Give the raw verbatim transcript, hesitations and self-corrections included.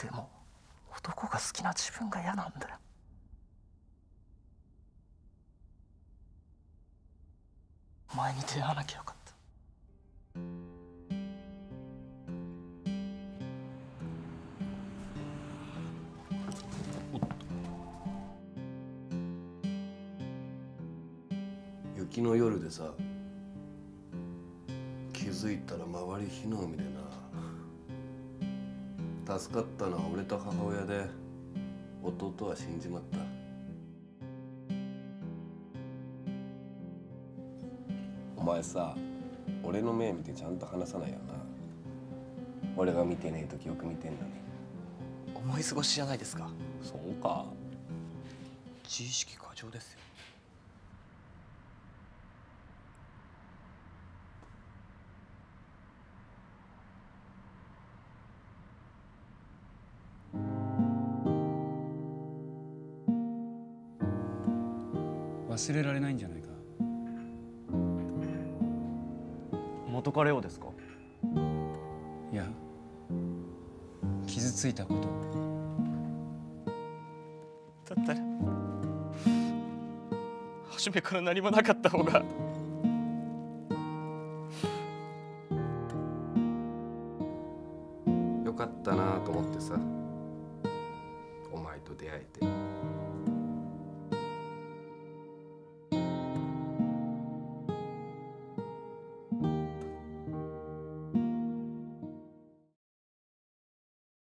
でも男が好きな自分が嫌なんだよ。お前に出会わなきゃよかった。 雪の夜でさ、気づいたら周り火の海でな。助かったのは俺と母親で、弟は死んじまった。お前さ、俺の目見てちゃんと話さないよな。俺が見てねえ時よく見てんのに。 思い過ごしじゃないですか。 そうか。 自意識過剰ですよ。 忘れられないんじゃないか。 元彼をですか？ いや、傷ついたこと。 だったら初めから何もなかった方が。 よかったなと思ってさ、お前と出会えて。